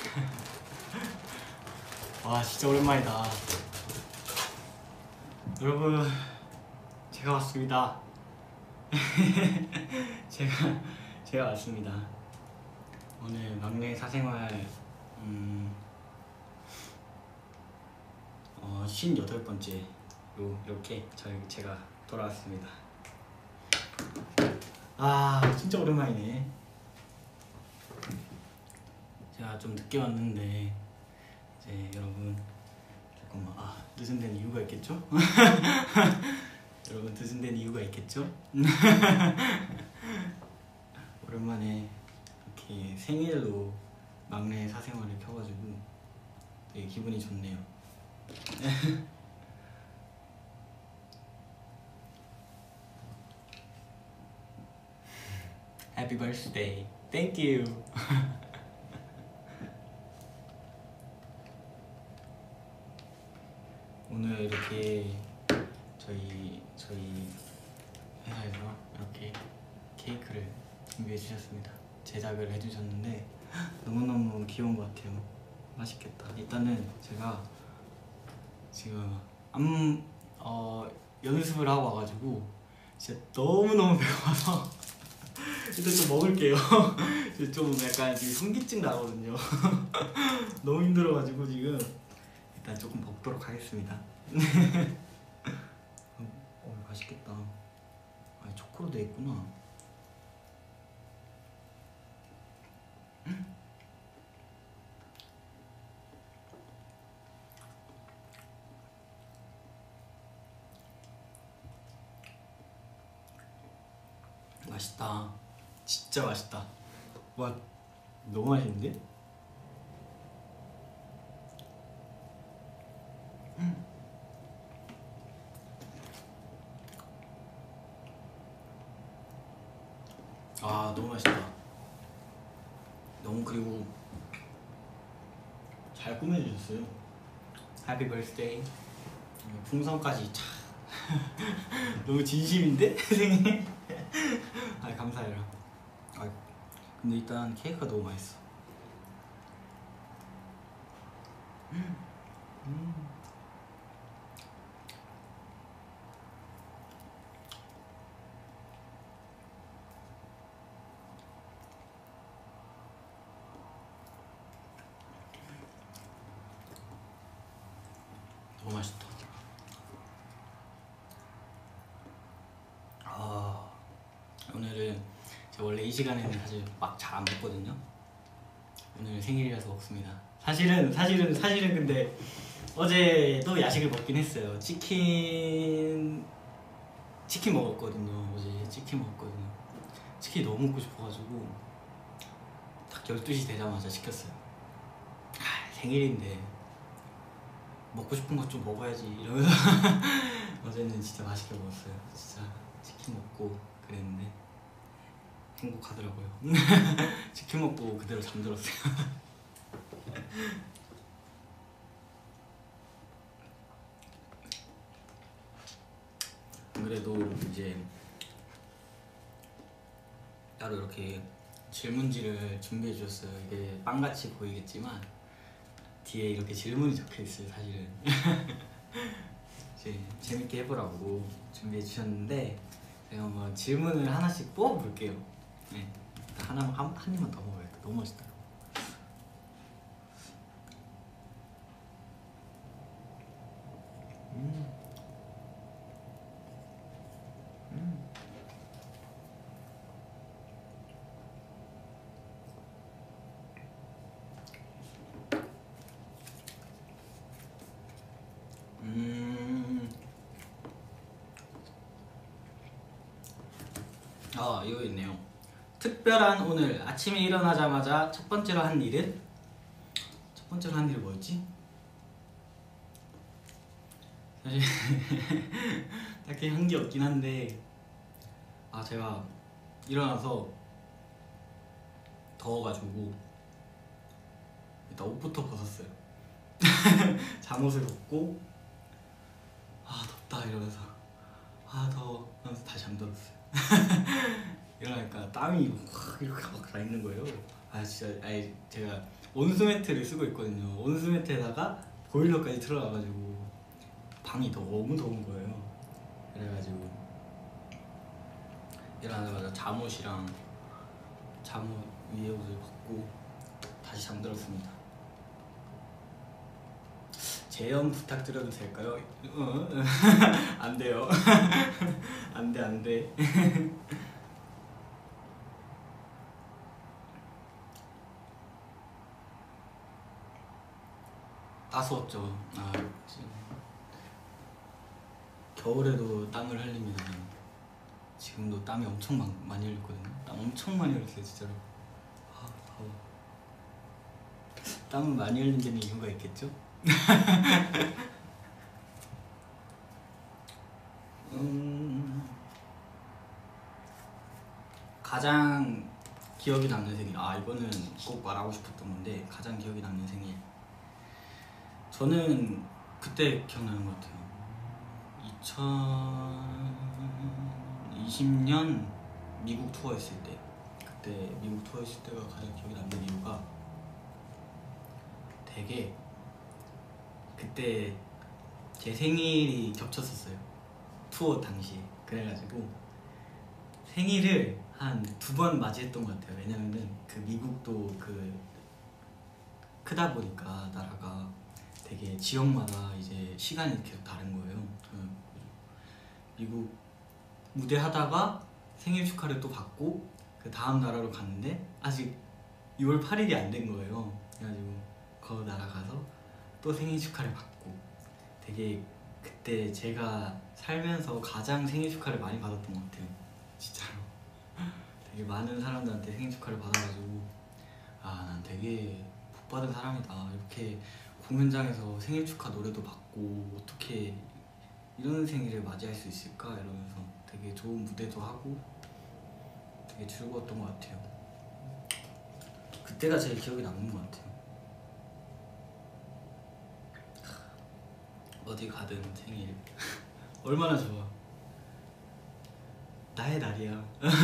와 진짜 오랜만이다. 여러분 제가 왔습니다. 제가 왔습니다. 오늘 막내 사생활 58번째로 이렇게 제가 돌아왔습니다. 아 진짜 오랜만이네. 제가 좀 늦게 왔는데 이제 여러분 잠깐만 늦은 데는 이유가 있겠죠? 여러분 늦은 데는 이유가 있겠죠? 오랜만에 이렇게 생일로 막내 사생활을 켜가지고 되게 기분이 좋네요. Happy birthday. Thank you. 오늘 이렇게 저희 회사에서 이렇게 케이크를 준비해 주셨습니다. 제작을 해주셨는데 너무너무 귀여운 것 같아요. 맛있겠다. 일단은 제가 지금 연습을 하고 와가지고 진짜 너무너무 배고파서 일단 좀 먹을게요. 좀 약간 지금 현기증 나거든요. 너무 힘들어가지고 지금 일단 조금 먹도록 하겠습니다. 맛있겠다. 초코로 돼 있구나. 맛있다. 진짜 맛있다. 와 너무 맛있는데? 너무 맛있다. 너무 그리고 잘 꾸며주셨어요. Happy birthday. 풍선까지 참 너무 진심인데? 생일? 감사해요. 근데 일단 케이크가 너무 맛있어. 너무 맛있다. 오늘은 제가 원래 이 시간에는 사실 막 잘 안 먹거든요. 오늘 생일이라서 먹습니다. 사실은 근데 어제도 야식을 먹긴 했어요. 치킨 먹었거든요. 어제 치킨 먹었거든요. 치킨 너무 먹고 싶어가지고 딱 12시 되자마자 시켰어요. 생일인데 먹고 싶은 것 좀 먹어야지 이러면서 어제는 진짜 맛있게 먹었어요. 진짜 치킨 먹고 그랬는데 행복하더라고요. 치킨 먹고 그대로 잠들었어요. 그래도 이제 따로 이렇게 질문지를 준비해 주셨어요. 이게 빵같이 보이겠지만 뒤에 이렇게 질문이 적혀 있어요. 사실은 이제 재밌게 해보라고 준비해 주셨는데 제가 한번 질문을 하나씩 뽑아볼게요. 네, 한 입만 더 먹어야겠다. 너무 맛있다. 이거 있네요. 특별한 오늘 아침에 일어나자마자 첫 번째로 한 일은? 첫 번째로 한 일이 뭐였지? 사실 딱히 한 게 없긴 한데 제가 일어나서 더워가지고 일단 옷부터 벗었어요. 잠옷을 벗고 덥다 이러면서 더워 하면서 다시 잠들었어요. 이러니까 땀이 확 이렇게 막 나 있는 거예요. 진짜 제가 온수매트를 쓰고 있거든요. 온수매트에다가 보일러까지 틀어놔가지고 방이 너무 더운 거예요. 그래가지고 일어나자마자 잠옷이랑 잠옷 위에 옷을 벗고 다시 잠들었습니다. 재연 부탁드려도 될까요? 안 돼요. 안 돼. 따스웠죠. 겨울에도 땀을 흘립니다. 지금도 땀이 엄청 많이 흘렸거든요. 땀 엄청 많이 흘렸어요, 진짜로. 더워. 땀을 많이 흘린 데는 이유가 있겠죠? 가장 기억이 남는 생일. 이거는 꼭 말하고 싶었던 건데, 가장 기억이 남는 생일. 저는 그때 기억나는 것 같아요. 2020년 미국 투어했을 때, 그때 미국 투어했을 때가 가장 기억이 남는 이유가 되게 그때 제 생일이 겹쳤었어요. 투어 당시에. 그래가지고 생일을 한 2번 맞이했던 것 같아요. 왜냐면은 그 미국도 크다 보니까 나라가 되게 지역마다 이제 시간이 계속 다른 거예요. 미국 무대 하다가 생일 축하를 또 받고 그 다음 나라로 갔는데 아직 6월 8일이 안 된 거예요. 그래가지고 그 나라 가서 또 생일 축하를 받고 되게 그때 제가 살면서 가장 생일 축하를 많이 받았던 것 같아요. 진짜로. 되게 많은 사람들한테 생일 축하를 받아가지고 난 되게 복받은 사람이다. 이렇게 공연장에서 생일 축하 노래도 받고 어떻게 이런 생일을 맞이할 수 있을까 이러면서 되게 좋은 무대도 하고 되게 즐거웠던 것 같아요. 그때가 제일 기억에 남는 것 같아요. 어디 가든 생일 얼마나 좋아. 나의 날이야.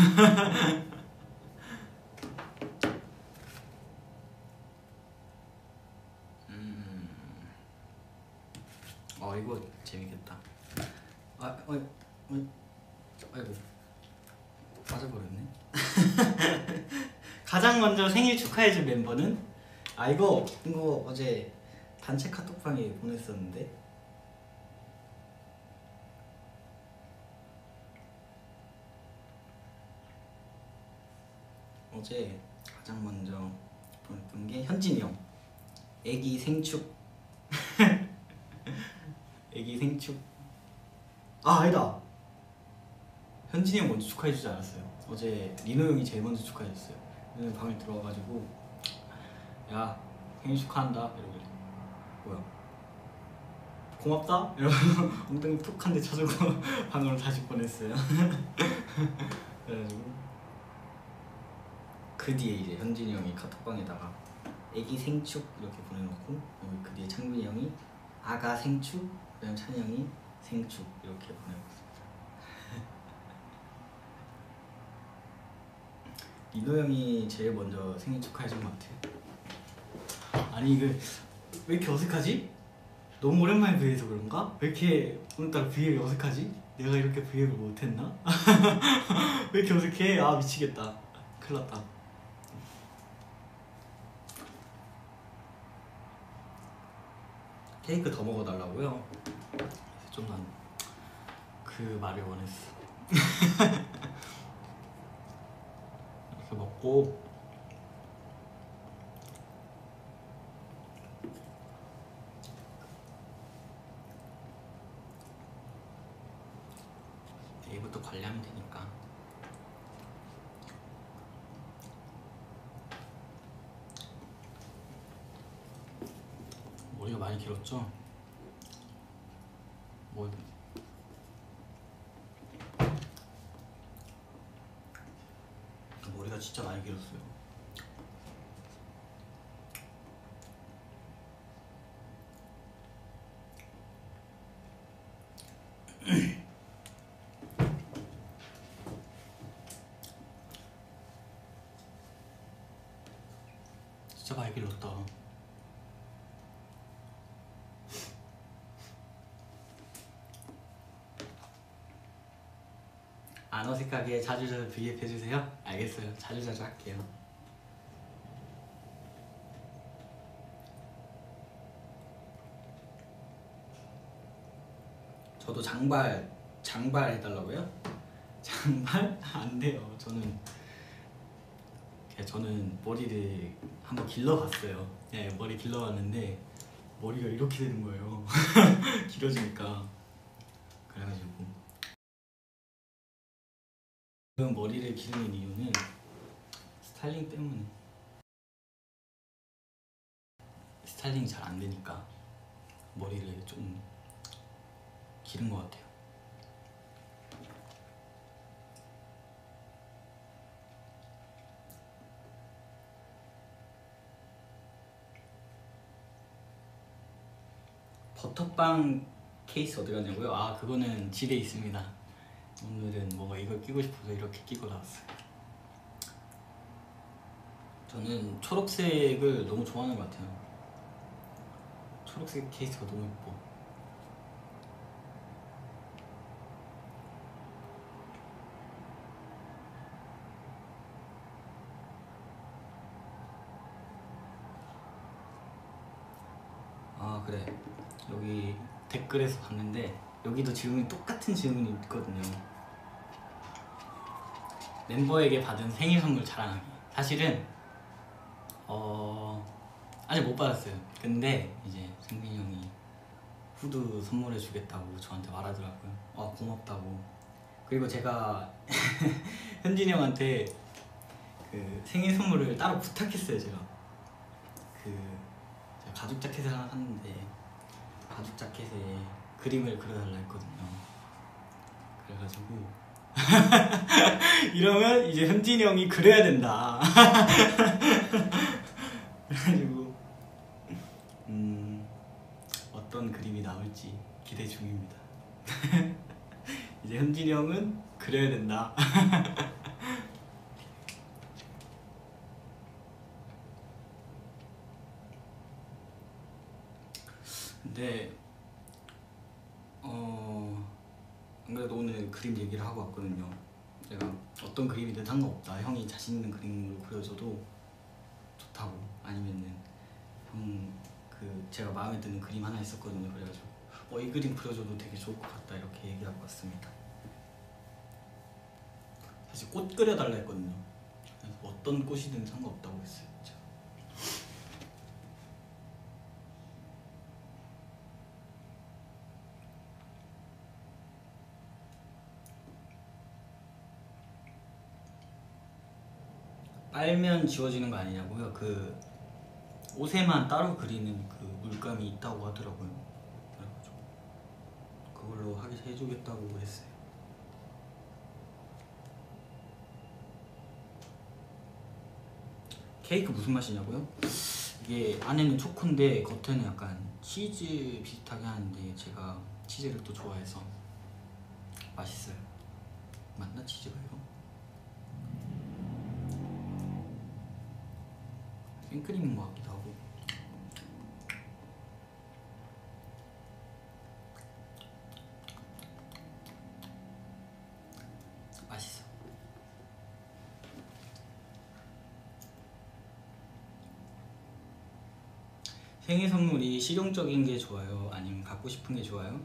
이거 재밌겠다. 아이고 빠져버렸네. 가장 먼저 생일 축하해준 멤버는? 이거 어제 단체 카톡방에 보냈었는데 어제 가장 먼저 보냈던 게 현진이 형. 애기 생축. 애기 생축. 아니다. 현진이 형 먼저 축하해주지 않았어요. 어제 리노 형이 제일 먼저 축하해줬어요. 리노 형 방에 들어와가지고 야 생일 축하한다 이러길래 뭐야 고맙다? 이러면서 엉덩이 툭 한 대 쳐주고 방으로 다시 보냈어요. 그래가지고 그 뒤에 이제 현진이 형이 카톡방에다가 애기 생축 이렇게 보내놓고 그 뒤에 창빈이 형이 아가 생축, 그다음 찬이 형이 생축 이렇게 보내놓았습니다. 리노 형이 제일 먼저 생일 축하해준 것 같아요. 아니 이거 왜 이렇게 어색하지? 너무 오랜만에 브이앱해서 그런가? 왜 이렇게 오늘따라 브이앱이 어색하지? 내가 이렇게 브이앱을 못했나? 왜 이렇게 어색해? 미치겠다. 큰일 났다. 케이크 더 먹어달라고요? 그래서 좀 난 그 말을 원했어. 이렇게 먹고 내일부터 관리하면 되니까. 머리가 많이 길었죠? 머리가 진짜 많이 길었어요. 진짜 많이 길렀다. 안 어색하게 자주자주 브이앱해주세요. 알겠어요. 자주자주 할게요. 저도 장발 해달라고요? 장발? 안 돼요. 저는 머리를 한번 길러봤어요. 네, 머리 길러봤는데 머리가 이렇게 되는 거예요. 길어지니까. 그래가지고 지금 머리를 기르는 이유는 스타일링 때문에. 스타일링이 잘 안 되니까 머리를 좀 기른 것 같아요. 버터빵 케이스 어디 갔냐고요? 아, 그거는 집에 있습니다. 오늘은 뭔가 이걸 끼고 싶어서 이렇게 끼고 나왔어요. 저는 초록색을 너무 좋아하는 것 같아요. 초록색 케이스가 너무 예뻐. 아, 그래. 여기 댓글에서 봤는데 여기도 질문이 똑같은 질문이 있거든요. 멤버에게 받은 생일 선물 자랑하기. 사실은 아직 못 받았어요. 근데 이제 승민이 형이 후드 선물해 주겠다고 저한테 말하더라고요. 고맙다고. 그리고 제가 현진이 형한테 그 생일 선물을 따로 부탁했어요. 제가 가죽 자켓을 하나 샀는데 가죽 자켓에 그림을 그려달라 했거든요. 그래가지고 이러면 이제 현진이 형이 그려야 된다. 그래가지고 어떤 그림이 나올지 기대 중입니다. 이제 현진이 형은 그려야 된다. 근데 안 그래도 오늘 그림 얘기를 하고 왔거든요. 제가 어떤 그림이든 상관없다. 형이 자신 있는 그림으로 그려줘도 좋다고. 아니면은 제가 마음에 드는 그림 하나 있었거든요. 그래가지고 이 그림 그려줘도 되게 좋을 것 같다 이렇게 얘기하고 왔습니다. 사실 꽃 그려달라 했거든요. 그래서 어떤 꽃이든 상관없다고 했어요. 제가. 빨면 지워지는 거 아니냐고요? 그 옷에만 따로 그리는 그 물감이 있다고 하더라고요. 그래가지고 그걸로 하게 해주겠다고 했어요. 케이크 무슨 맛이냐고요? 이게 안에는 초코인데 겉에는 약간 치즈 비슷하게 하는데 제가 치즈를 또 좋아해서 맛있어요. 맞나 치즈가 이거? 생크림인 것 같기도 하고. 맛있어. 생일 선물이 실용적인 게 좋아요? 아니면 갖고 싶은 게 좋아요?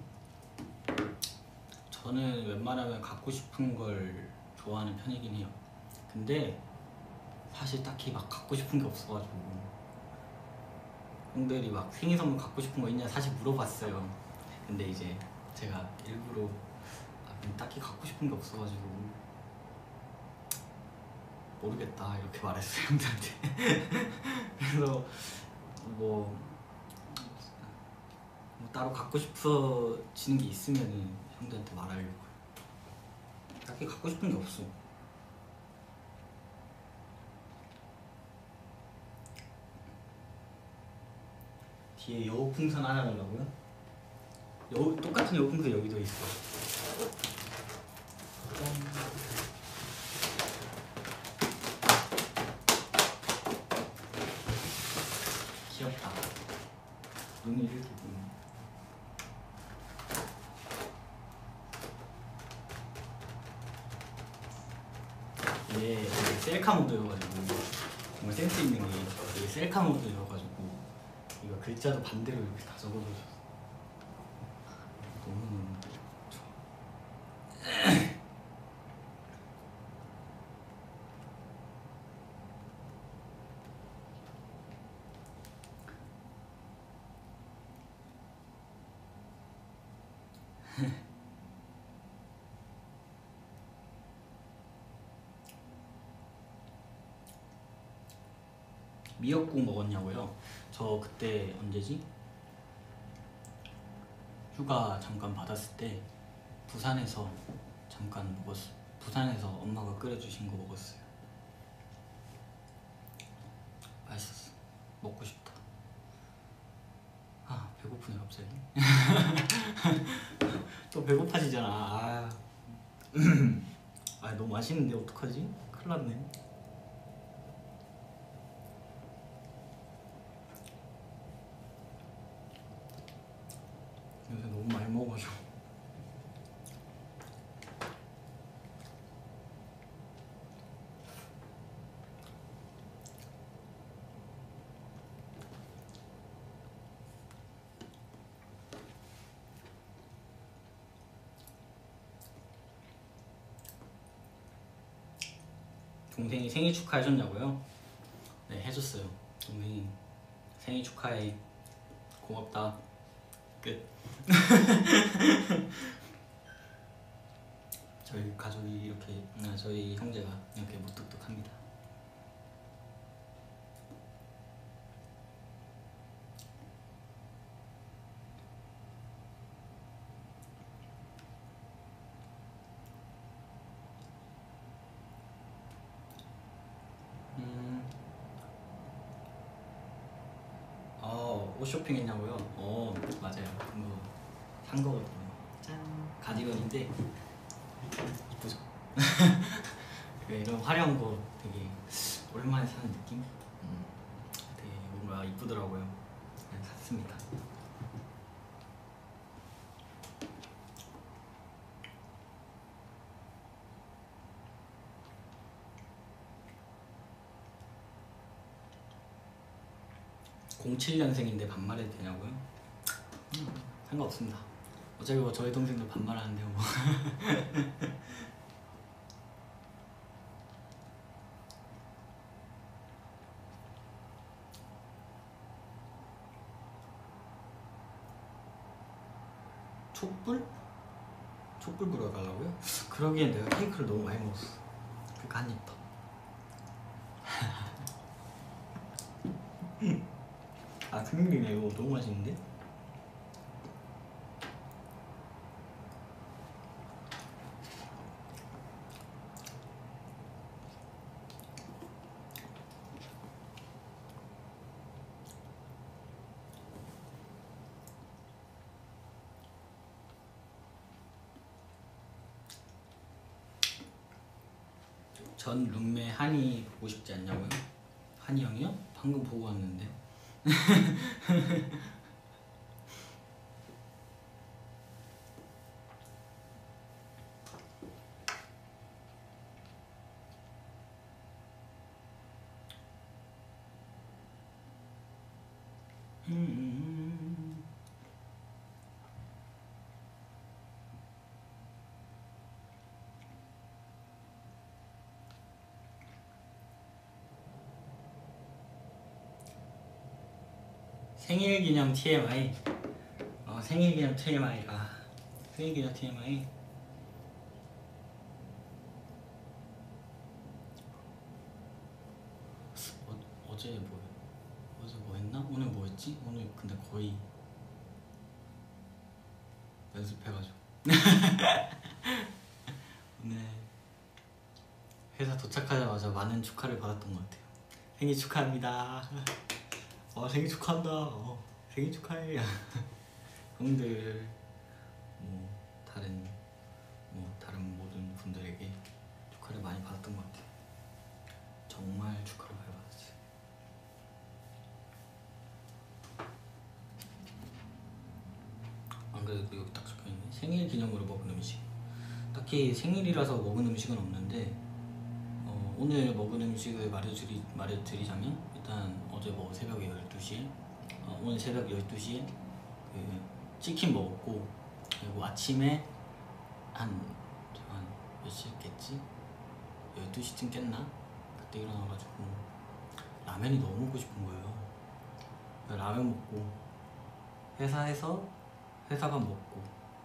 저는 웬만하면 갖고 싶은 걸 좋아하는 편이긴 해요. 근데 사실 딱히 막 갖고 싶은 게 없어가지고 형들이 막 생일 선물 갖고 싶은 거 있냐 사실 물어봤어요. 근데 이제 제가 일부러 딱히 갖고 싶은 게 없어가지고 모르겠다 이렇게 말했어요 형들한테. 그래서 뭐 따로 갖고 싶어지는 게 있으면은 형들한테 말하려고요. 딱히 갖고 싶은 게 없어. 뒤에 여우풍선 하나 달라고요? 똑같은 여우풍선 여기도 있어. 눈이 이렇게 보이네. 이게 셀카 모드여가지고 정말 센스 있는 게 이게 셀카 모드여가지고 이거 글자도 반대로 이렇게 다 적어줘서 너무 좋아. 미역국 먹었냐고요? 저 그때 언제지? 휴가 잠깐 받았을 때 부산에서 잠깐 먹었어. 부산에서 엄마가 끓여주신 거 먹었어요. 맛있었어. 먹고 싶다. 아 배고프네 갑자기. 또 배고파지잖아. 아 너무 맛있는데 어떡하지? 큰일 났네. 요새 너무 많이 먹어가지고. 동생이 생일 축하해줬냐고요? 네 해줬어요. 동생이 생일 축하해 고맙다 끝. 저희 가족이 이렇게 저희 형제가 이렇게 무뚝뚝합니다. 옷 쇼핑했냐고요? 맞아요. 그거 산 거거든요. 짠 가디건인데 이쁘죠? 이런 화려한 거 되게 오랜만에 사는 느낌? 되게 뭔가 이쁘더라고요. 그냥 샀습니다. (07년생인데) 반말해도 되냐고요? 상관없습니다. 어차피 뭐 저희 동생도 반말하는데요 뭐. 촛불? 촛불 불어달라고요? 그러기엔 내가 케이크를 너무 많이 먹었어. 그러니까 한 입 더. 큰일이네. 이거 너무 맛있는데? 전 룸메 한이 보고 싶지 않냐고요? 한이 형이요? 방금 보고 왔는데. 생일기념 TMI. 생일기념 TMI가 생일기념 TMI. 어제 뭐 했나? 오늘 뭐 했지? 오늘 근데 거의 연습해가지고. 오늘 회사 도착하자마자 많은 축하를 받았던 것 같아요. 생일 축하합니다. 생일 축하한다. 생일 축하해. 형들 다른 모든 분들에게 축하를 많이 받았던 것 같아요. 정말 축하를 많이 받았어요. 그래도 여기 딱 적혀있네. 생일 기념으로 먹은 음식. 딱히 생일이라서 먹은 음식은 없는데 오늘 먹은 음식을 말해드리자면 일단 어제 뭐 새벽에 12시에 오늘 새벽 12시에 그 치킨 먹었고, 그리고 아침에 한 몇 시에 깼지? 12시쯤 깼나? 그때 일어나가지고 라면이 너무 먹고 싶은 거예요. 라면 먹고 회사에서 회사밥 먹고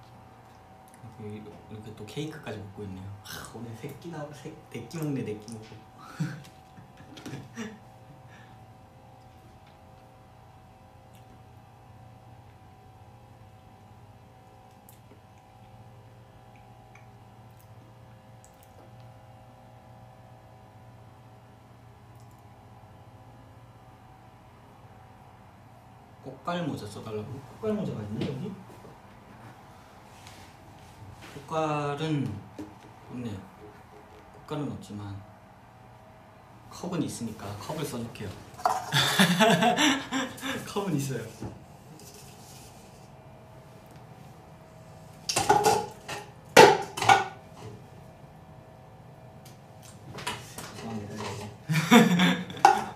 이렇게 또 케이크까지 먹고 있네요. 오늘 네끼 먹네. 네끼 먹고. 꽃갈모자 써달라고? 꽃갈모자가 있네 여기? 꽃갈은 없네. 꽃갈은 없지만 컵은 있으니까 컵을 써줄게요. 컵은 있어요. 죄송합니다.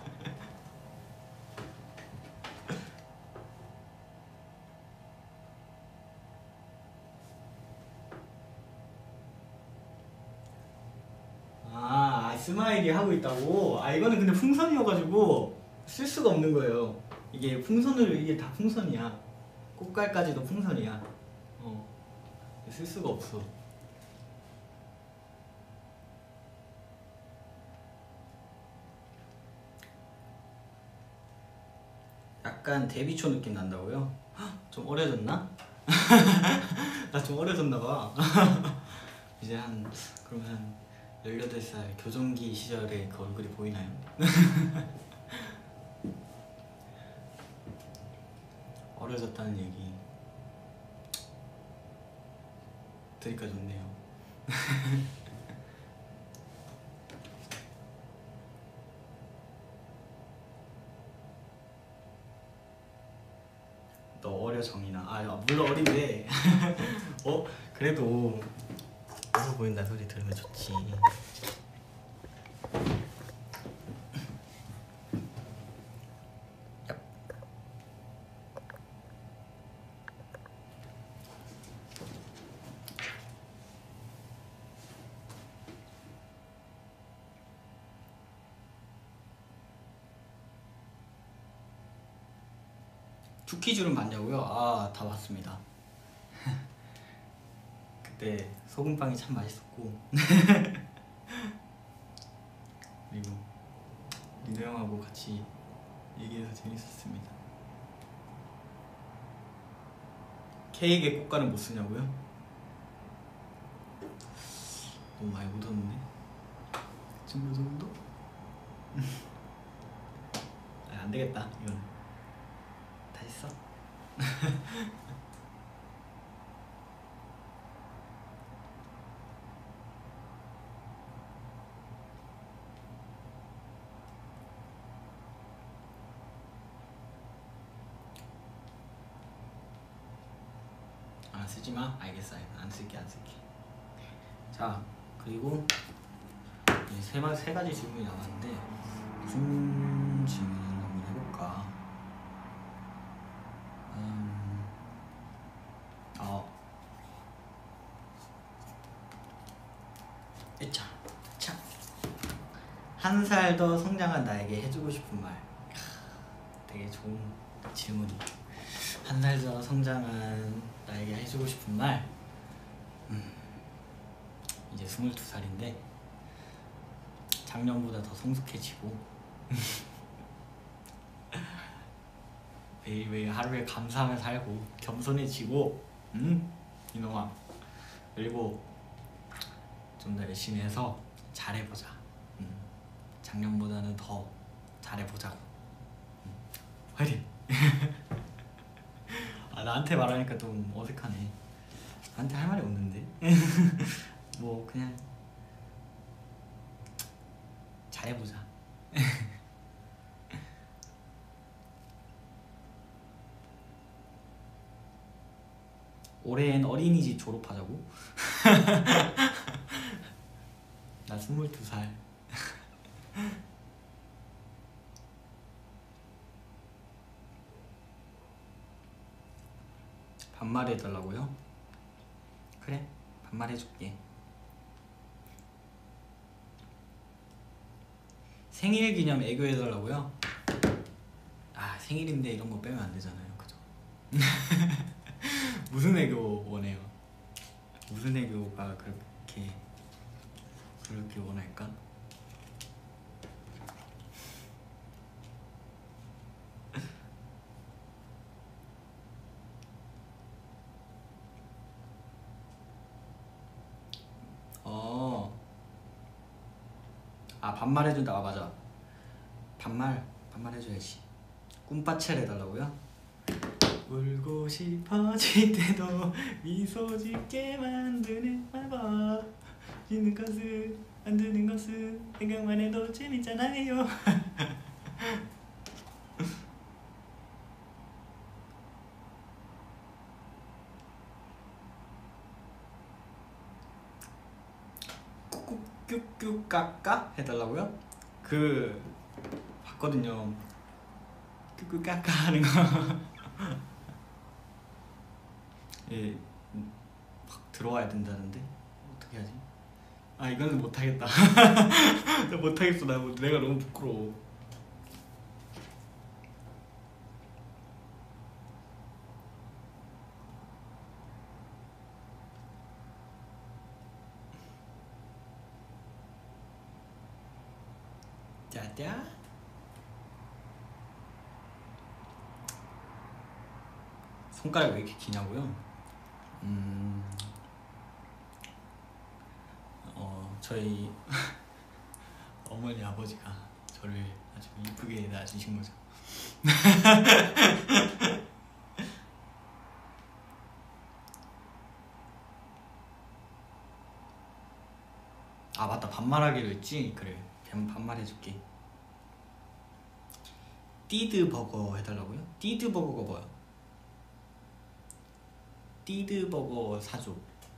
스마일이 하고 있다고? 이거는 근데 풍선이어가지고 쓸 수가 없는 거예요. 이게 이게 다 풍선이야. 꽃갈까지도 풍선이야. 쓸 수가 없어. 약간 데뷔초 느낌 난다고요? 좀 어려졌나? 나 좀 어려졌나봐. 이제 그러면 한 18살 교정기 시절의 그 얼굴이 보이나요? 어려졌다는 얘기 들으니까 좋네요. 너 어려 정이나. 물론 어린데 그래도 어려 보인다 소리 들으면 좋지. 쿠키줄은 맞냐고요? 다 봤습니다. 그때 소금빵이 참 맛있었고 그리고 민호 형하고 같이 얘기해서 재밌었습니다. 케이크에 꽃가루 못 쓰냐고요? 너무 많이 묻었는데? 지금 이 정도? 안 되겠다 이건. 다시 써. 쓰지마. 알겠어. 안 쓸게. 자, 그리고 이제 세 가지 질문이 남았는데 무슨 질문을 한번 해볼까? 자, 한 살 더 성장한 나에게 해주고 싶은 말. 되게 좋은 질문이. 한 살 더 성장한 나에게 해주고 싶은 말. 이제 22살인데 작년보다 더 성숙해지고 매일매일 하루에 감사하며 살고 겸손해지고 이놈아. 그리고 좀 더 열심히 해서 잘해보자. 작년보다는 더 잘해보자고. 화이팅! 나한테 말하니까 좀 어색하네. 나한테 할 말이 없는데. 뭐 그냥 잘해보자. 올해는 어린이집 졸업하자고? 나 22살. 반말해달라고요? 그래, 반말해줄게. 생일 기념 애교해달라고요? 아, 생일인데 이런 거 빼면 안 되잖아요, 그죠? 무슨 애교 원해요? 무슨 애교가 그렇게 원할까? 아, 반말해준다. 아, 맞아. 반말해줘야지. 꿈빠첼 해달라고요? 울고 싶어질 때도 미소 짓게 만드는 마법. 듣는 것은 안 듣는 것은 생각만 해도 재밌잖아요. 꾹꾹 까까 해달라고요? 그 봤거든요. 꾹꾹 까까 하는 거. 예, 확 들어와야 된다는데 어떻게 하지? 아, 이거는 못하겠다. 나 못하겠어. 내가 너무 부끄러워. 짜짜. 손가락 왜 이렇게 기냐고요? 저희 어머니 아버지가 저를 아주 이쁘게 낳아주신 거죠. 아, 맞다. 반말하기로 했지? 그래, 반말해줄게. 띠드버거 해달라고요? 띠드버거가 뭐야? 띠드버거 사줘.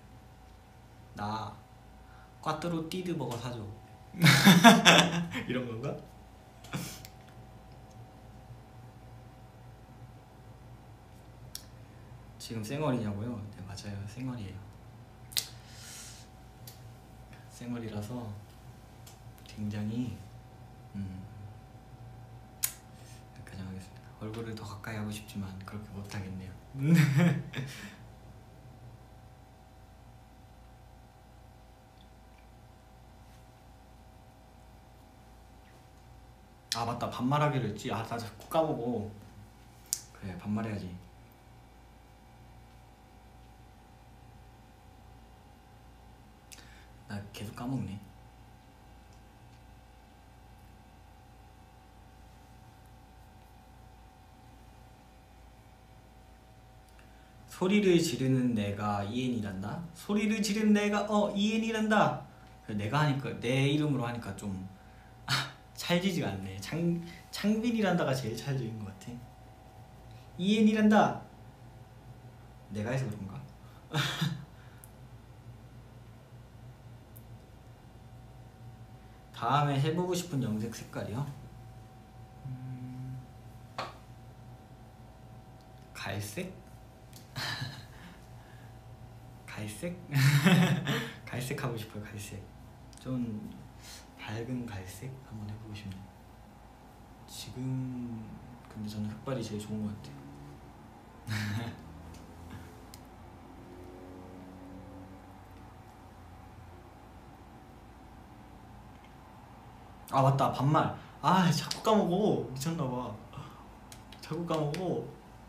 나 꽈뚜로 띠드버거 사줘. 이런 건가? 지금 쌩얼이냐고요? 네, 맞아요. 쌩얼이에요. 쌩얼이라서 굉장히 여기까지 하겠습니다. 얼굴을 더 가까이 하고 싶지만 그렇게 못하겠네요. 아, 맞다. 반말하기로 했지. 아, 나 자꾸 까먹어. 그래, 반말해야지. 나 계속 까먹네. 소리를 지르는 내가 이엔이란다? 소리를 지르는 내가 이엔이란다. 내가 하니까, 내 이름으로 하니까 좀 찰지지가 않네. 창빈이란다가 제일 찰지는 것 같아. 이엔이란다. 내가 해서 그런가? 다음에 해보고 싶은 염색 색깔이요? 갈색? 갈색? 갈색 하고 싶어요. 갈색. 좀 밝은 갈색 한번 해보고 싶네요. 지금 근데 저는 흑발이 제일 좋은 것 같아요. 아, 맞다. 반말. 아, 자꾸 까먹어. 미쳤나봐. 자꾸 까먹어.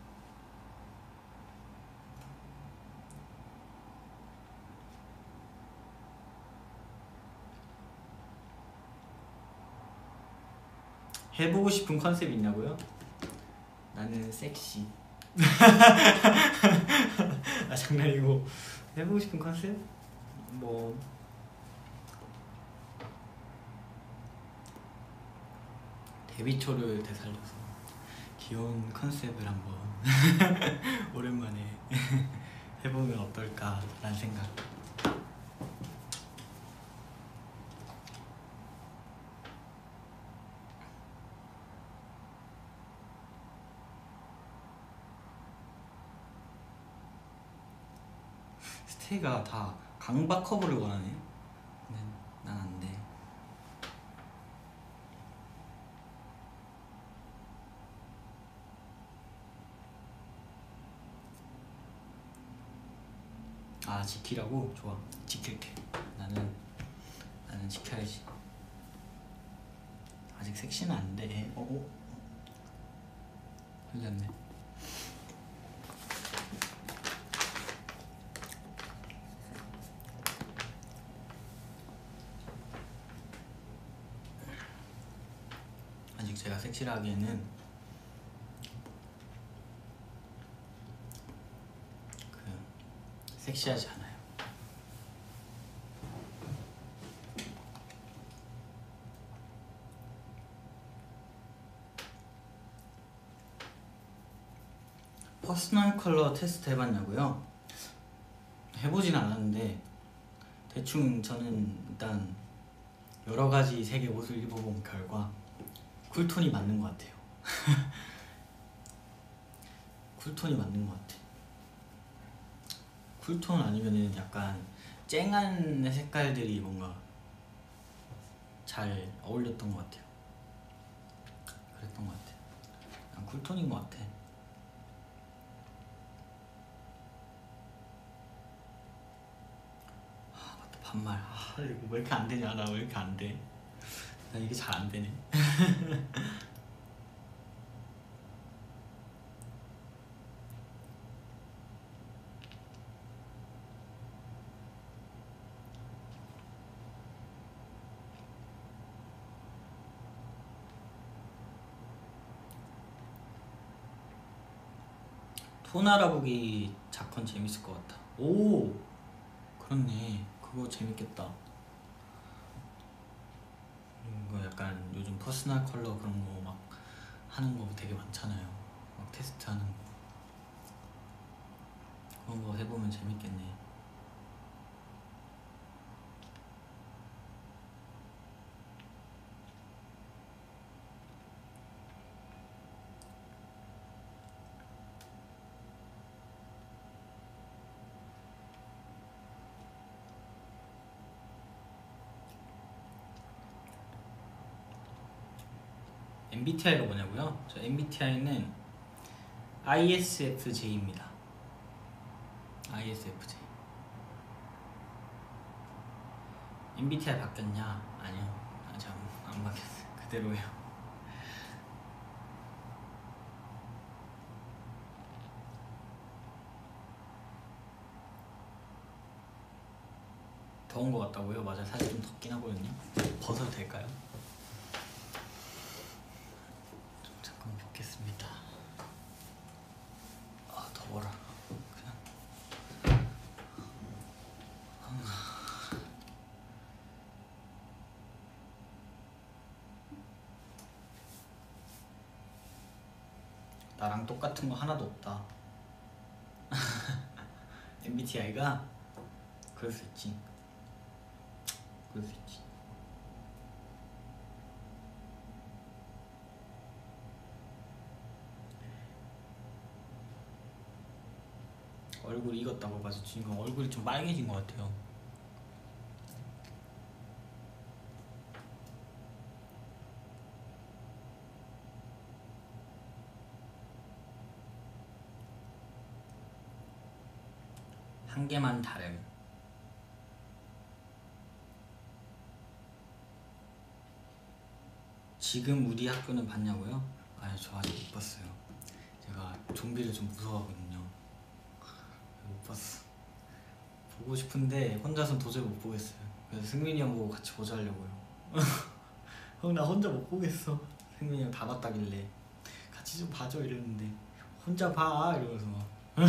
해보고 싶은 컨셉 있냐고요? 나는 섹시. 아, 장난이고. 해보고 싶은 컨셉? 뭐 데뷔초를 되살려서 귀여운 컨셉을 한번 오랜만에 해보면 어떨까라는 생각. 스테이가 다 강박 커버를 원하네. 난 안 돼. 아, 지키라고? 좋아, 지킬게. 나는 지켜야지. 아직 섹시는 안 돼. 흘렸네. 아직 제가 섹시를 하기에는 섹시하지 않아요. 퍼스널 컬러 테스트 해봤냐고요? 해보진 않았는데 대충 저는 일단 여러가지 색의 옷을 입어본 결과 쿨톤이 맞는 것 같아요. 쿨톤이 맞는 것 같아. 쿨톤 아니면은 약간 쨍한 색깔들이 뭔가 잘 어울렸던 것 같아요. 그랬던 것 같아. 난 쿨톤인 것 같아. 아 맞다, 반말. 아 이거 왜 이렇게 안 되냐. 나 왜 이렇게 안 돼. 나 이게 잘 안 되네. 톤 알아보기 작건 재밌을 것 같다. 오, 그렇네. 그거 재밌겠다. 이거 약간 요즘 퍼스널 컬러 그런 거 막 하는 거 되게 많잖아요. 막 테스트 하는 거. 그런 거 해보면 재밌겠네. MBTI가 뭐냐고요? 저 MBTI는 ISFJ입니다. ISFJ. MBTI 바뀌었냐? 아니요. 아직 안 바뀌었어요. 그대로예요. 더운 것 같다고요? 맞아요. 사실 좀 덥긴 하거든요. 벗어도 될까요? 좀 잠깐 벗겠습니다. 아 더워라. 그냥 나랑 똑같은 거 하나도 없다. MBTI가 그럴 수 있지. 그럴 수 있지. 얼굴이 익었다고 봐서 지금 얼굴이 좀 빨개진 것 같아요. 한 개만 다름. 지금 우리 학교는 봤냐고요? 아니 저 아직 못 봤어요. 제가 좀비를 좀 무서워하거든요. 못 봤어. 보고 싶은데 혼자서는 도저히 못 보겠어요. 그래서 승민이 형 보고 같이 보자 하려고요. 형 나 혼자 못 보겠어. 승민이 형 다 봤다길래 같이 좀 봐줘 이랬는데 혼자 봐 이러면서 막.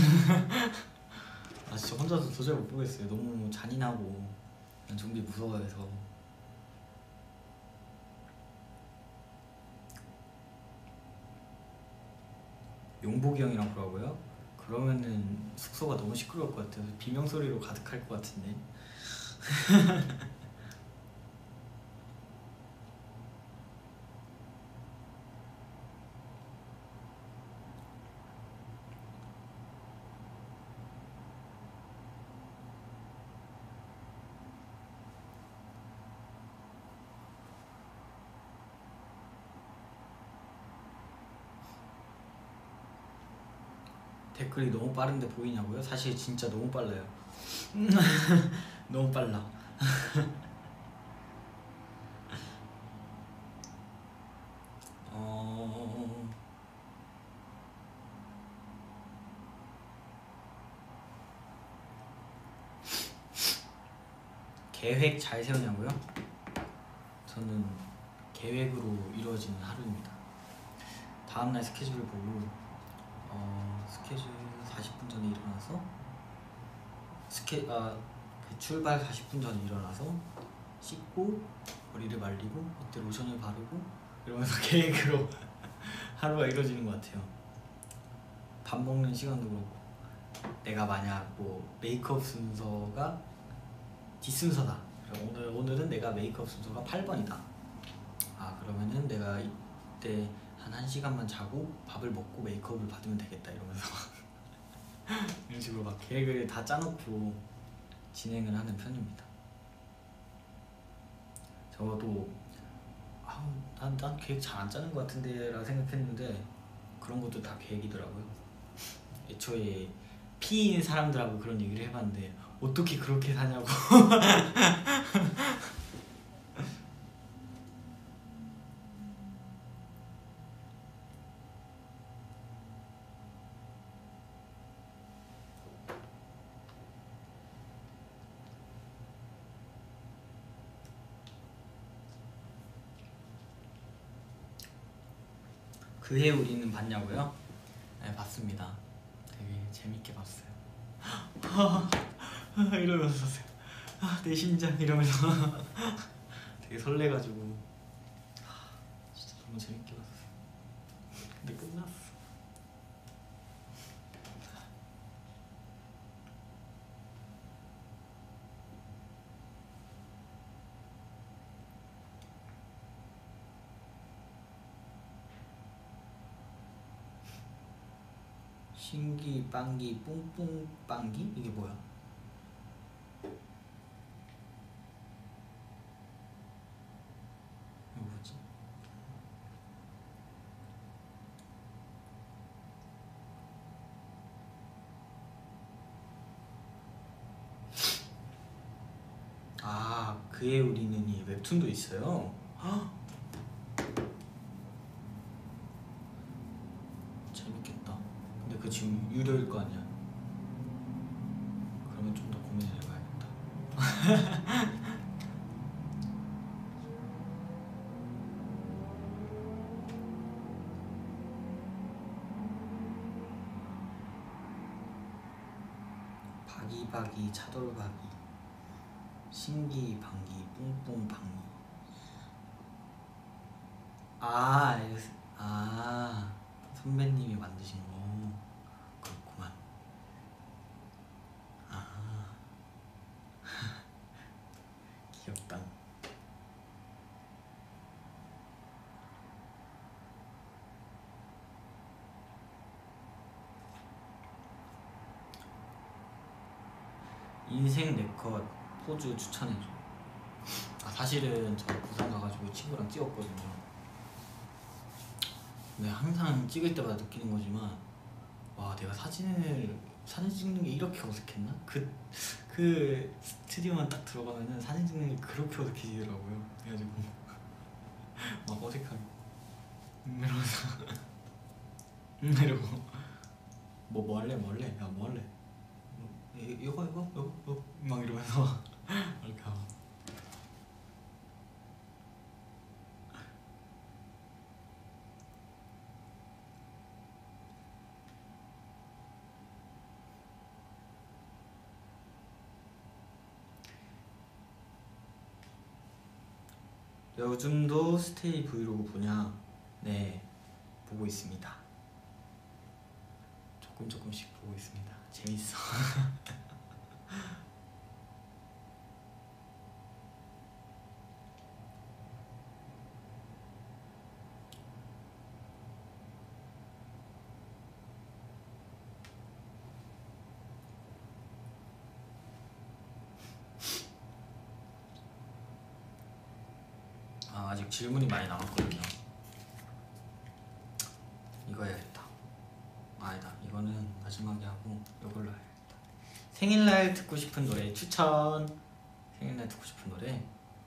아 진짜 혼자서 도저히 못 보겠어요. 너무 잔인하고 난 좀비 무서워해서. 용복이 형이랑 보라고요? 그러면은 숙소가 너무 시끄러울 것 같아서 비명 소리로 가득할 것 같은데. 댓글이 너무 빠른데 보이냐고요? 사실 진짜 너무 빨라요. 너무 빨라. 계획 잘 세우냐고요? 저는 계획으로 이루어지는 하루입니다. 다음날 스케줄을 보고 스케줄 40분 전에 일어나서 그 출발 40분 전에 일어나서 씻고 머리를 말리고 이때 로션을 바르고 이러면서 계획으로 하루가 이루어지는 것 같아요. 밥 먹는 시간도 그렇고, 내가 만약 뭐 메이크업 순서가 뒷순서다. 오늘은 내가 메이크업 순서가 8번이다. 그러면은 내가 이때 한 1시간만 자고 밥을 먹고 메이크업을 받으면 되겠다 이러면서 이런 식으로 막 계획을 다 짜놓고 진행을 하는 편입니다. 저도 난 계획 잘 안 짜는 것 같은데 라고 생각했는데 그런 것도 다 계획이더라고요. 애초에 P인 사람들하고 그런 얘기를 해봤는데 어떻게 그렇게 사냐고. 그해 우리는 봤냐고요? 네, 봤습니다. 되게 재밌게 봤어요. 이러면서 봤어요. 내 심장 이러면서 되게 설레가지고 진짜 너무 재밌게 봤어요. 근데 끝났어. 신기 빵기 뿡뿡 빵기? 이게 뭐야? 이거 뭐지? 그의 우리는 이 웹툰도 있어요. 재밌겠다. 근데 그 지금 유료일 거 아니야? 그러면 좀 더 고민해봐야겠다. 바기바기 차돌바기 신기 방기 뿡뿡 방기. 선배님이 만드신 거. 그렇구만. 귀엽다. 인생 네컷 포즈 추천해줘. 사실은 저 부산 가가지고 친구랑 찍었거든요. 근데 항상 찍을 때마다 느끼는 거지만, 와, 내가 사진 찍는 게 이렇게 어색했나? 그 스튜디오만 딱 들어가면은 사진 찍는 게 그렇게 어색해지더라고요. 그래가지고 막 어색하게 이러면서 이러고 뭐 할래? 야 뭐 할래? 이거 막 이러면서 이렇게 하고. 요즘도 스테이 브이로그 보냐? 네, 보고 있습니다. 조금씩 보고 있습니다. 재밌어. 아직 질문이 많이 남았거든요. 이거 해야겠다. 아니다, 이거는 마지막에 하고 이걸로 해야겠다. 생일날 듣고 싶은 노래 추천. 생일날 듣고 싶은 노래.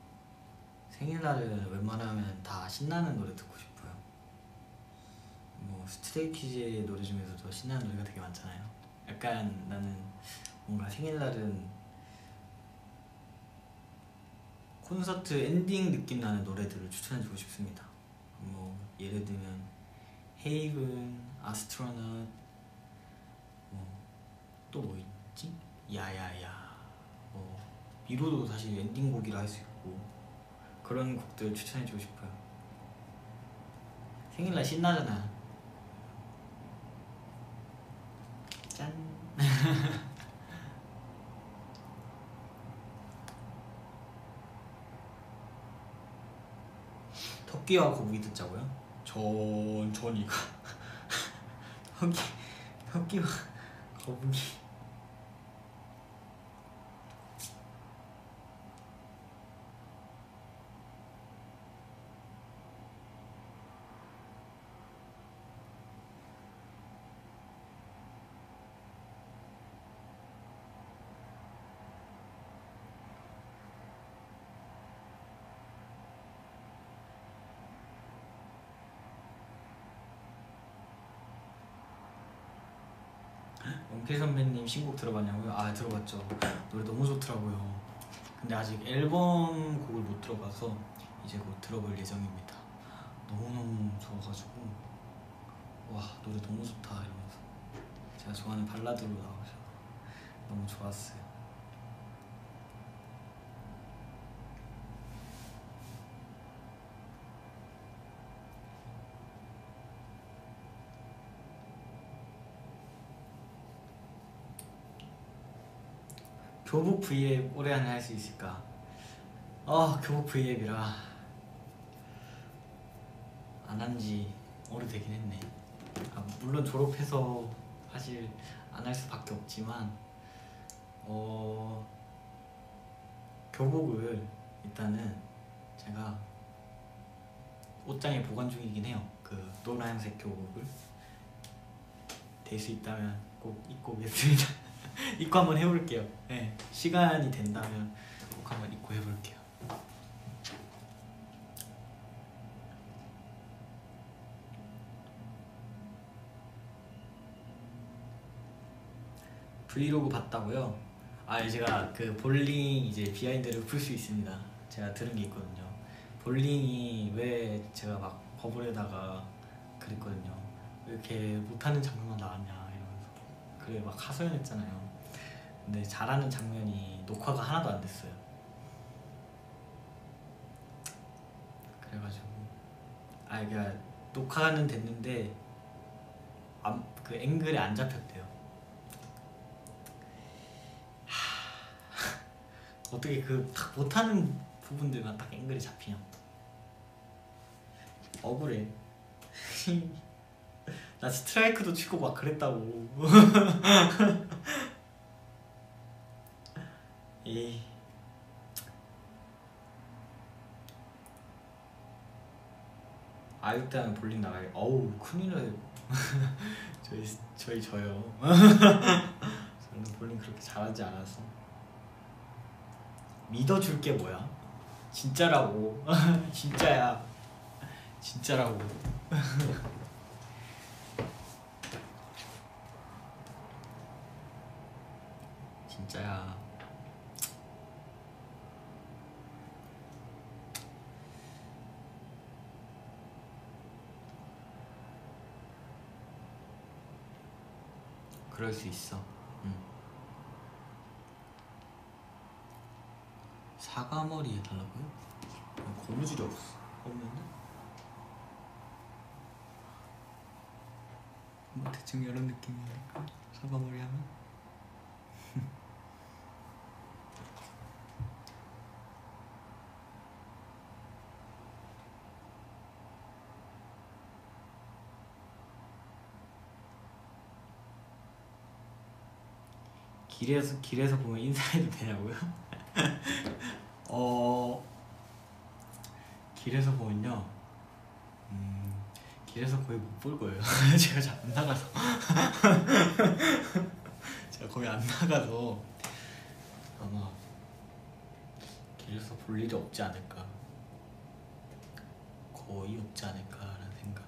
생일날은 웬만하면 다 신나는 노래 듣고 싶어요. 뭐 스트레이키즈의 노래 중에서도 신나는 노래가 되게 많잖아요. 약간 나는 뭔가 생일날은 콘서트 엔딩 느낌 나는 노래들을 추천해주고 싶습니다. 뭐 예를 들면 헤이븐, 아스트로넛, 또 뭐 있지? 야야야. 미로도 사실 엔딩곡이라 할 수 있고 그런 곡들 추천해주고 싶어요. 생일날 신나잖아. 짠. 토끼와 거북이 듣자고요? 천천히 가. 토끼와 거북이. 원필 선배님 신곡 들어봤냐고요? 아, 들어봤죠. 노래 너무 좋더라고요. 근데 아직 앨범 곡을 못 들어봐서 이제 곧 들어볼 예정입니다. 너무너무 좋아가지고 와, 노래 너무 좋다 이러면서 제가 좋아하는 발라드로 나오셔서 너무 좋았어요. 교복 V앱 올해 안에 할 수 있을까? 교복 V앱이라 안 한 지 오래되긴 했네. 물론 졸업해서 사실 안 할 수밖에 없지만 교복을 일단은 제가 옷장에 보관 중이긴 해요. 그 노란색 교복을 될 수 있다면 꼭 입고 오겠습니다. 입고 한번 해볼게요. 네, 시간이 된다면 꼭 한번 입고 해볼게요. 브이로그 봤다고요? 제가 그 볼링 이제 비하인드를 풀 수 있습니다. 제가 들은 게 있거든요. 볼링이 왜 제가 막 버블에다가 그랬거든요. 왜 이렇게 못하는 장면만 나왔냐 이러면서. 그래 막 하소연했잖아요. 근데 잘하는 장면이 녹화가 하나도 안 됐어요. 그래가지고 그러니까 녹화는 됐는데 그 앵글에 안 잡혔대요. 어떻게 그 딱 못하는 부분들만 딱 앵글이 잡히냐. 억울해. 나 스트라이크도 치고 막 그랬다고. 에이. 아육 때는 볼링 나가요. 어우 큰일이에요. 저희 저요. 저는 볼링 그렇게 잘하지 않아서. 믿어줄 게 뭐야? 진짜라고. 진짜야. 진짜라고. 진짜야. 그럴 수 있어. 사과머리 해달라고요? 고무줄이 없는데? 뭐 대충 이런 느낌이랄까? 사과머리 하면? 길에서 보면 인사해도 되냐고요? 길에서 보면요, 길에서 거의 못 볼 거예요. 제가 잘 안 나가서. 제가 거의 안 나가서 아마 길에서 볼 일이 없지 않을까, 거의 없지 않을까라는 생각.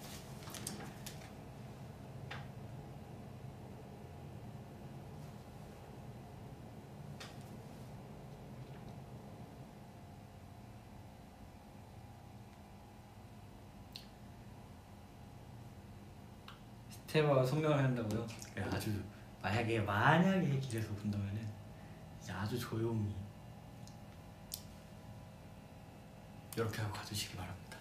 스테바가 성명을 한다고요? 아주 만약에 길에서 본다면은 이제 아주 조용히 이렇게 하고 가주시기 바랍니다.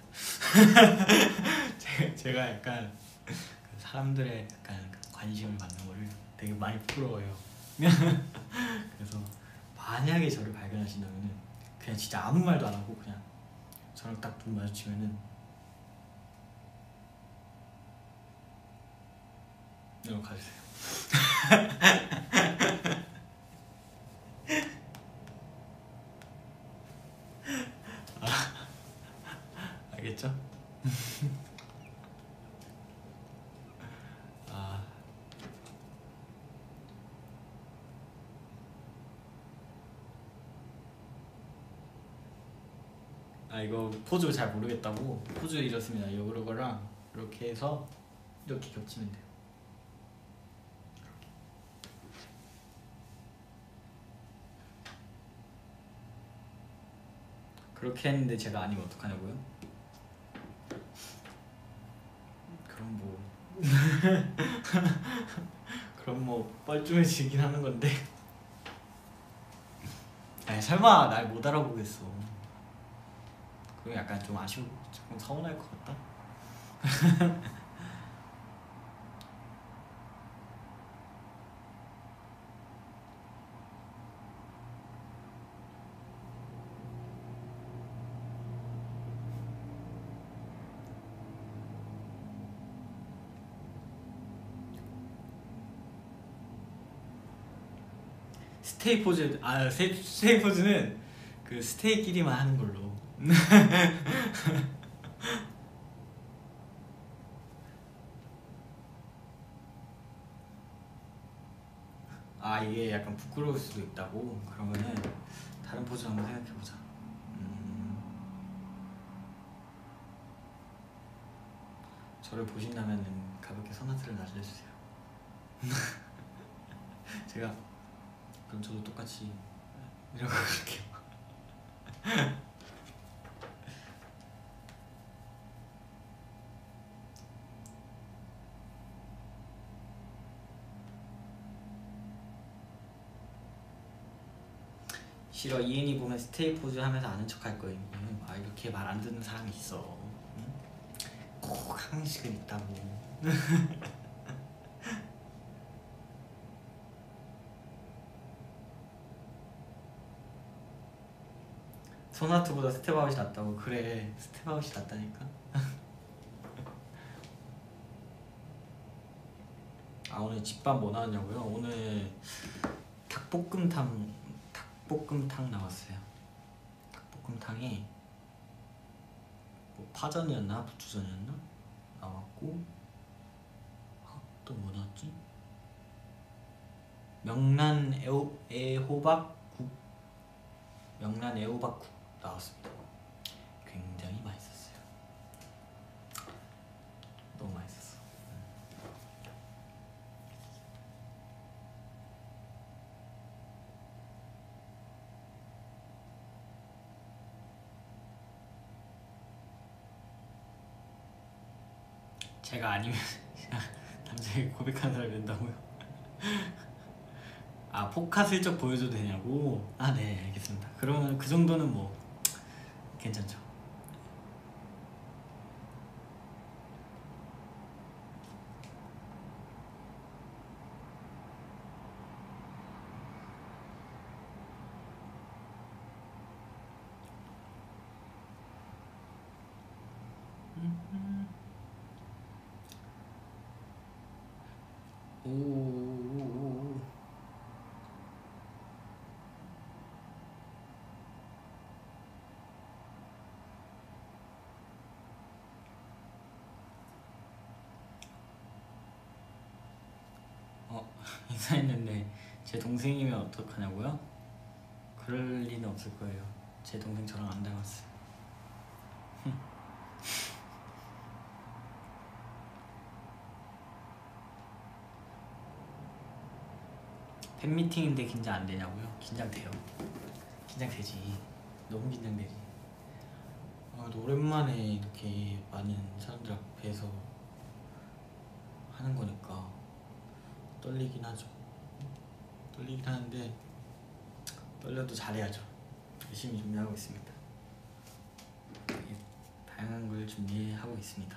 제가 약간 사람들의 약간 관심을 받는 거를 되게 많이 부러워요. 그래서 만약에 저를 발견하신다면은 그냥 진짜 아무 말도 안 하고 그냥 저랑 딱 눈 마주치면은 이러고 가주세요. 알겠죠? 이거 포즈 잘 모르겠다고. 포즈 이렇습니다. 이거랑 이렇게 해서 이렇게 겹치면 돼요. 그렇게 했는데 제가 아니면 어떡하냐고요? 그럼 뭐 그럼 뭐 뻘쭘해지긴 하는 건데. 아니 설마 날 못 알아보겠어. 그럼 약간 좀 아쉬워, 조금 서운할 것 같다. 스테이 포즈, 스테이 포즈는 그 스테이끼리만 하는 걸로. 이게 약간 부끄러울 수도 있다고? 그러면은 다른 포즈 한번 생각해보자. 저를 보신다면은 가볍게 선하트를 날려주세요. 제가 그럼 저도 똑같이 이러고 갈게요. 싫어. 이엔이 보면 스테이 포즈 하면서 아는 척 할 거예요. 이렇게 말 안 듣는 사람이 있어. 응? 꼭 한식은 있다고. 소나트보다 스텝아웃이 낫다고. 그래, 스텝아웃이 낫다니까. 오늘 집밥 뭐 나왔냐고요? 오늘 닭볶음탕 나왔어요. 닭볶음탕에 뭐 파전이었나 부추전이었나 나왔고, 또 뭐 나왔지? 명란 애호박국 나왔습니다. 굉장히 맛있었어요. 너무 맛있었어. 제가 아니면 남자에게 고백하는 사람이 된다고요? 포카 슬쩍 보여줘도 되냐고? 네, 알겠습니다. 그러면 그 정도는 뭐 괜찮죠. 오. 인사했는데 제 동생이면 어떡하냐고요? 그럴 리는 없을 거예요. 제 동생 저랑 안 닮았어요. 팬미팅인데 긴장 안 되냐고요? 긴장돼요. 긴장되지. 너무 긴장되지. 오랜만에 이렇게 많은 사람들 앞에서 하는 거니까 떨리긴 하죠. 떨리긴 하는데 떨려도 잘해야죠. 열심히 준비하고 있습니다. 다양한 걸 준비하고 있습니다.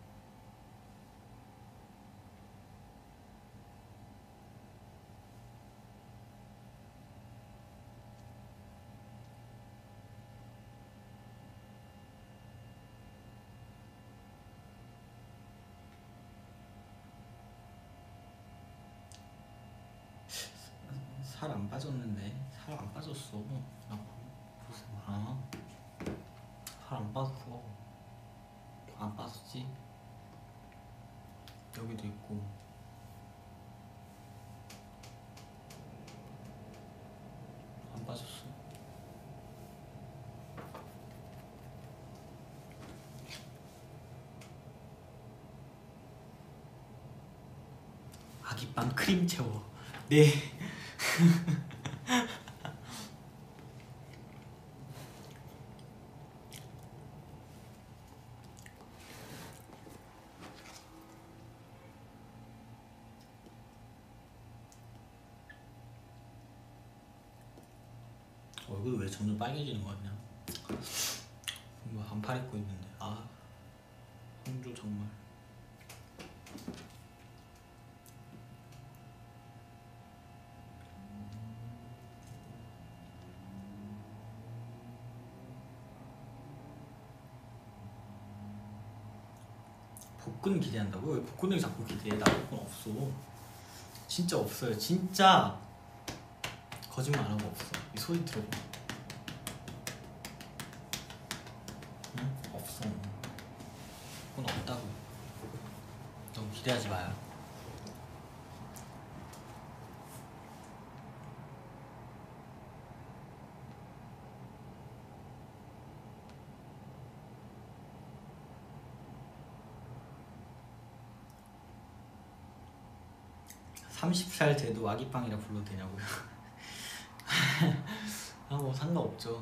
살 안 빠졌는데? 살 안 빠졌어. 나 보세요. 살 안 빠졌어. 안 빠졌지? 여기도 있고. 안 빠졌어. 아기빵 크림 채워. 네. 얼굴이 왜 점점 빨개지는 거 같냐? 뭐 반팔 입고 있는데. 홍조 정말. 복근 기대한다고? 왜 복근을 자꾸 기대해? 나 복근 없어. 진짜 없어요. 진짜 거짓말 안 하고 없어. 이 소리 들어봐. 응? 없어. 복근 없다고. 너무 기대하지 마요. (30살) 돼도 아기빵이라 불러도 되냐고요? 뭐 상관없죠.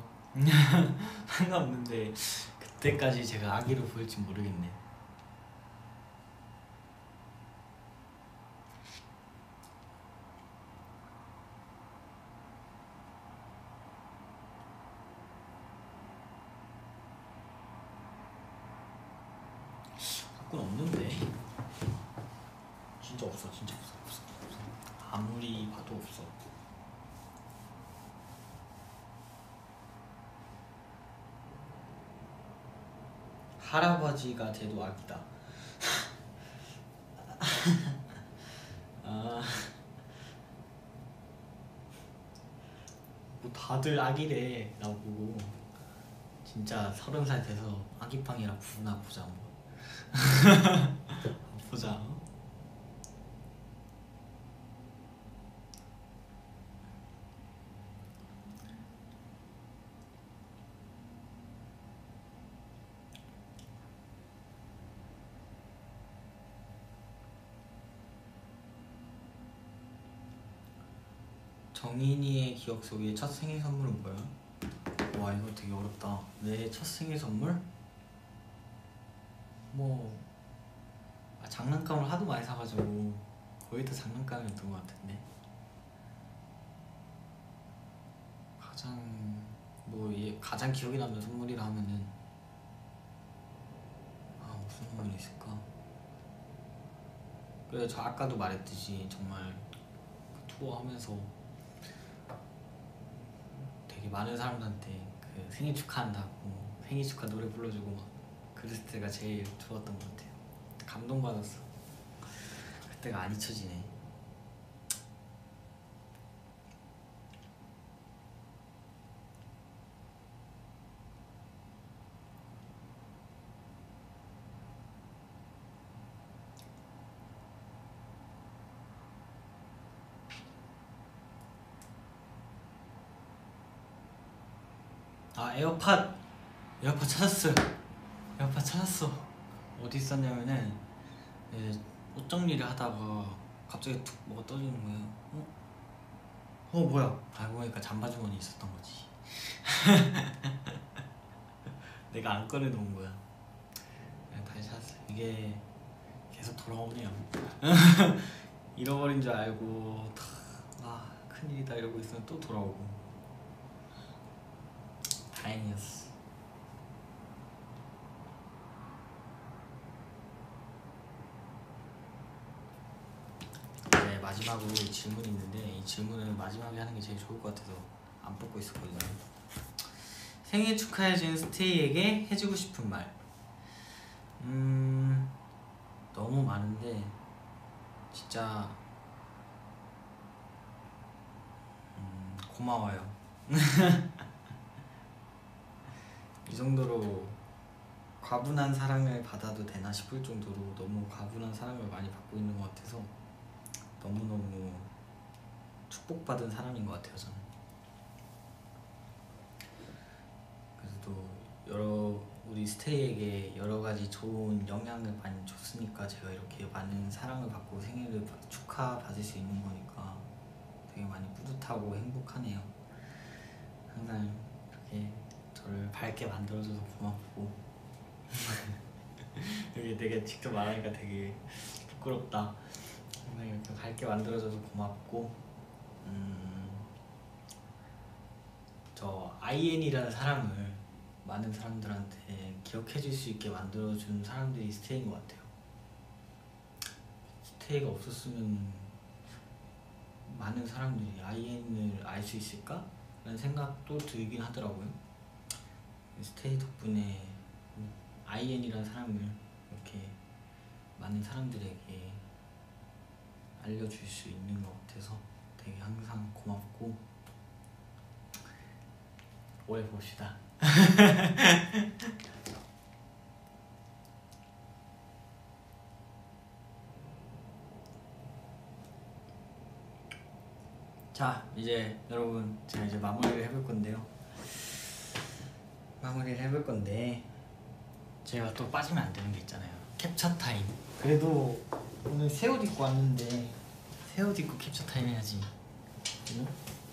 상관없는데 그때까지 제가 아기로 보일지 모르겠네. 복근 없는데 진짜 없어. 진짜 없어. 아무리 봐도 없어. 할아버지가 돼도 아기다. 뭐 다들 아기래 나보고. 진짜 30살 돼서 아기빵이라 부르나 보자 한번. 보자. 정인이의 기억 속에 첫 생일 선물은 뭐야? 와 이거 되게 어렵다. 내 첫 생일 선물? 뭐 장난감을 하도 많이 사가지고 거의 다 장난감이었던 것 같은데. 가장 기억에 남는 선물이라 하면은 무슨 선물이 있을까? 그래 저 아까도 말했듯이 정말 그 투어 하면서 되게 많은 사람들한테 그 생일 축하한다고 생일 축하 노래 불러주고 막 그랬을 때가 제일 좋았던 것 같아요. 감동받았어. 그때가 안 잊혀지네. 에어팟 찾았어요. 에어팟 찾았어. 어디 있었냐면은 옷 정리를 하다가 갑자기 툭 뭐가 떠지는 거예요. 뭐야? 알고 보니까 잠바 주머니 있었던 거지. 내가 안 꺼내놓은 거야. 다시 찾았어요. 이게 계속 돌아오네요. 잃어버린 줄 알고 큰일이다 이러고 있으면 또 돌아오고. 다행이었어. 네, 마지막으로 질문이 있는데 이 질문을 마지막에 하는 게 제일 좋을 것 같아서 안 뽑고 있었거든요. 생일 축하해준 스테이에게 해주고 싶은 말. 너무 많은데 진짜 고마워요. 이 정도로 과분한 사랑을 받아도 되나 싶을 정도로 너무 과분한 사랑을 많이 받고 있는 것 같아서 너무너무 축복받은 사람인 것 같아요. 저는 그래도 우리 스테이에게 여러가지 좋은 영향을 많이 줬으니까 제가 이렇게 많은 사랑을 받고 생일을 축하받을 수 있는 거니까 되게 많이 뿌듯하고 행복하네요. 항상 이렇게 저를 밝게 만들어줘서 고맙고 여기 되게 직접 말하니까 되게 부끄럽다. 항상 이렇게 밝게 만들어줘서 고맙고 저 IN이라는 사람을 많은 사람들한테 기억해줄 수 있게 만들어준 사람들이 스테이인 것 같아요. 스테이가 없었으면 많은 사람들이 IN을 알 수 있을까? 라는 생각도 들긴 하더라고요. 스테이 덕분에 IN이라는 사람을 이렇게 많은 사람들에게 알려줄 수 있는 것 같아서 되게 항상 고맙고 오래 봅시다. 자, 이제 여러분 제가 이제 마무리를 해볼 건데 제가 또 빠지면 안 되는 게 있잖아요. 캡처 타임. 그래도 오늘 새 옷 입고 왔는데 새 옷 입고 캡처 타임 해야지. 응?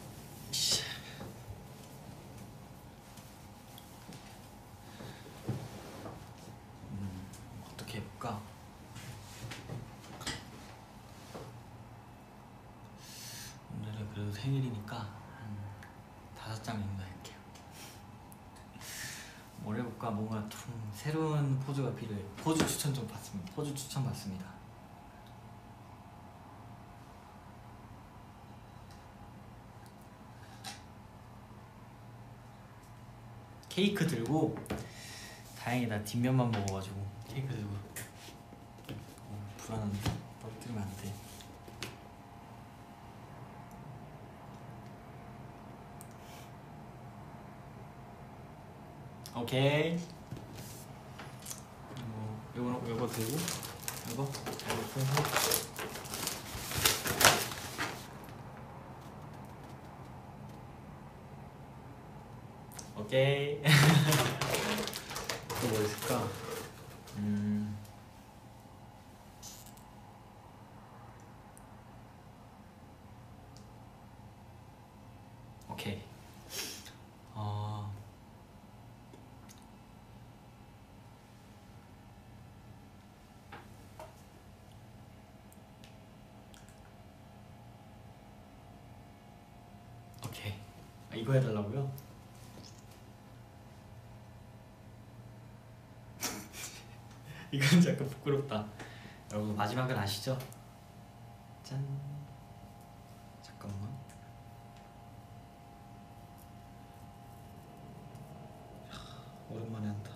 어떻게 해볼까? 오늘은 그래도 생일이니까 한 5장 정도 할게요. 뭘 해볼까? 뭔가 좀 새로운 포즈가 필요해요. 포즈 추천 좀 받습니다. 포즈 추천 받습니다. 케이크 들고, 다행이다 뒷면만 먹어가지고 케이크 들고 불안한데 떨어뜨리면 안 돼. 오케이. 요거 들고 요거 풀고. 오케이. 또 뭐 있을까? 오케이. 오케이. 이거 해달라고요? 이건 약간 부끄럽다. 여러분 마지막은 아시죠? 짠. 잠깐만. 오랜만에 한다.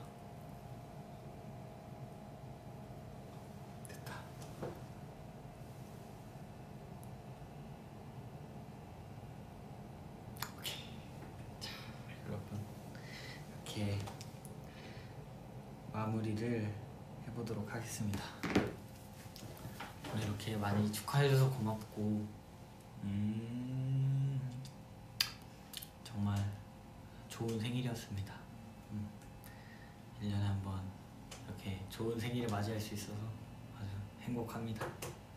됐다. 오케이. 자, 여러분 이렇게 마무리를 해보도록 하겠습니다. 오늘 이렇게 많이 축하해줘서 고맙고 정말 좋은 생일이었습니다. 1년에 한 번 이렇게 좋은 생일을 맞이할 수 있어서 아주 행복합니다.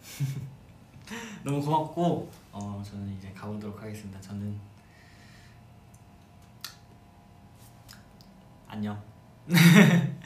너무 고맙고 저는 이제 가보도록 하겠습니다. 저는 안녕.